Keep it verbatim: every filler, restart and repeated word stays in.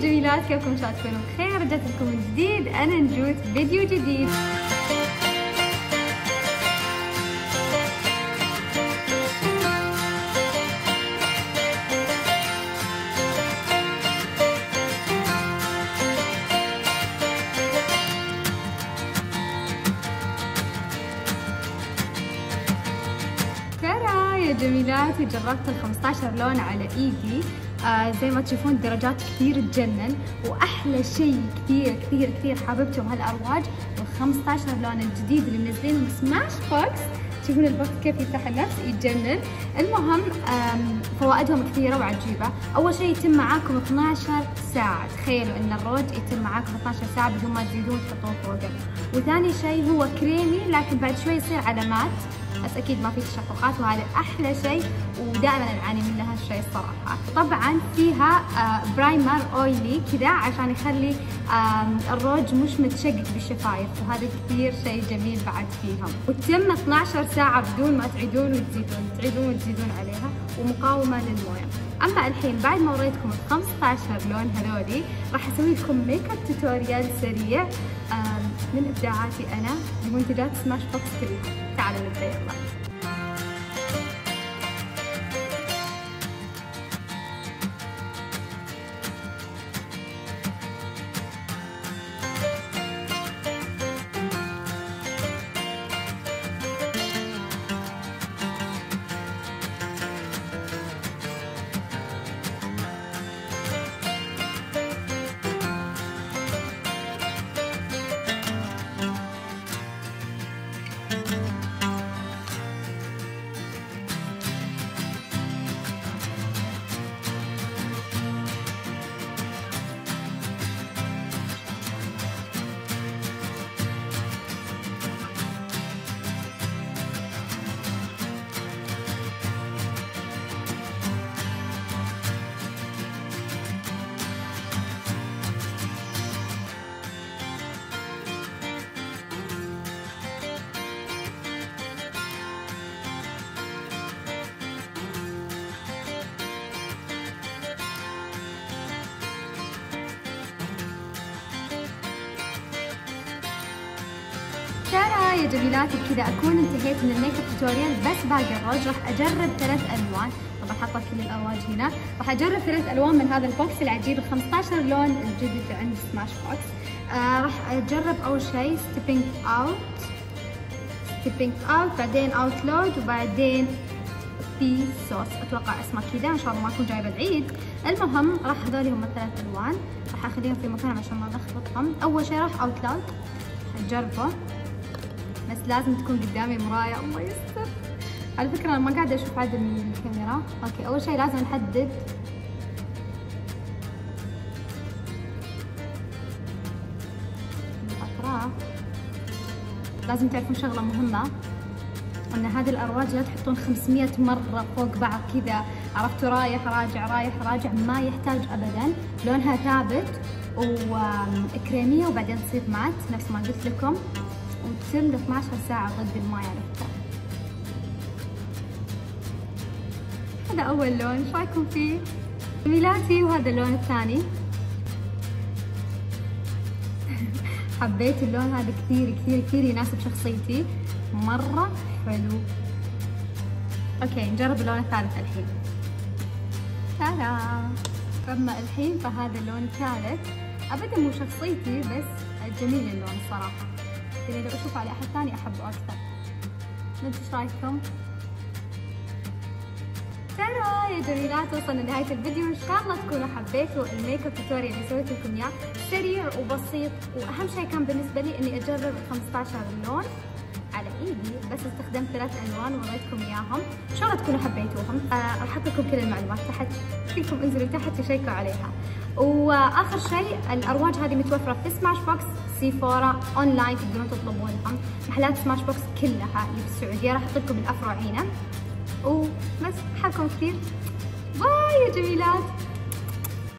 جميلات، كيفكم؟ شلون تكونوا بخير؟ رجعت لكم من جديد انا نجوت فيديو جديد. ترى يا جميلاتي جربت ال خمسطعش لون على ايدي. آه زي ما تشوفون درجات كثير تجنن، واحلى شيء كثير كثير كثير حاببته بهالارواج وال خمسطعش لون الجديد اللي منزلينهم سماش بوكس. تشوفون البوكس كيف يفتح النفس يتجنن. المهم فوائدهم كثيره وعجيبه. اول شيء يتم معاكم اثنعش ساعه، تخيلوا ان الروج يتم معاكم اثنعش ساعه بدون ما تزيدون تحطوه فوقه. وثاني شيء هو كريمي لكن بعد شوي يصير علامات، بس اكيد ما في تشققات، وهذا احلى شيء ودائما نعاني من هالشيء الصراحه. طبعا فيها آه برايمر اويلي كذا عشان يخلي آه الروج مش متشقق بالشفايف، وهذا كثير شيء جميل بعد فيهم. وتتم اثنعش ساعه بدون ما تعيدون وتزيدون تعيدون وتزيدون عليها، ومقاومه للمويه. اما الحين بعد ما وريتكم ال خمسطعش لون هذولي، راح اسوي لكم ميك اب توتوريال سريع آه من ابداعاتي انا لمنتجات سماش بوكس كلها. تعالوا نبدا يلا. ترى يا جميلاتي بكذا اكون انتهيت من الميك اب توتوريال، بس باقي الروج. راح اجرب ثلاث الوان، طبعا حاطه كل الالوان هنا. راح اجرب ثلاث الوان من هذا البوكس العجيب ال خمسطعش لون الجديد عند سماش بوكس. آه راح اجرب اول شيء ستيبينج اوت ستيبينج اوت بعدين اوت لود، وبعدين في صوص اتوقع اسمه كذا، ان شاء الله ما اكون جايبه العيد. المهم راح هذول هم الثلاث الوان، راح اخليهم في مكان عشان ما نلخبطهم. اول شيء راح اوت لود اجربه، بس لازم تكون قدامي مراية. الله يستر. على فكرة أنا ما قاعدة أشوف عدل من الكاميرا. أوكي، أول شيء لازم نحدد الأطراف. لازم تعرفون شغلة مهمة، أن هذه الأرواج لا تحطون خمسمية مرة فوق بعض كذا، عرفتوا؟ رايح راجع رايح راجع، ما يحتاج أبدا. لونها ثابت وكريمية وبعدين تصير مات نفس ما قلت لكم، وتتم ل اثنعش ساعة ضد الماء. عرفتها؟ هذا أول لون، ايش رايكم فيه؟ جميلاتي. وهذا اللون الثاني. حبيت اللون هذا كثير كثير كثير، يناسب شخصيتي مرة حلو. اوكي نجرب اللون الثالث الحين. ترى اما الحين فهذا اللون الثالث ابدا مو شخصيتي، بس جميل اللون الصراحة. يعني لو اشوف على احد ثاني احبه اكثر. انتم ايش رايكم؟ ترى يا جميلات وصلنا لنهاية الفيديو، ان شاء الله تكونوا حبيتوا الميك اب توتوريال اللي سويت لكم اياه. سريع وبسيط، واهم شيء كان بالنسبة لي اني اجرب خمسطعش لون على ايدي، بس استخدمت ثلاث الوان ووريتكم اياهم. ان شاء الله تكونوا حبيتوهم. راح احط لكم كل المعلومات تحت، فيكم انزلوا تحت وشيكوا عليها. واخر شيء الارواج هذه متوفره في سماش بوكس، سيفورا، اونلاين تقدرون تطلبونها، محلات سماش بوكس كلها اللي في السعوديه. راح احط لكم الافرع هنا. وبس، حابكم كثير. باي يا جميلات.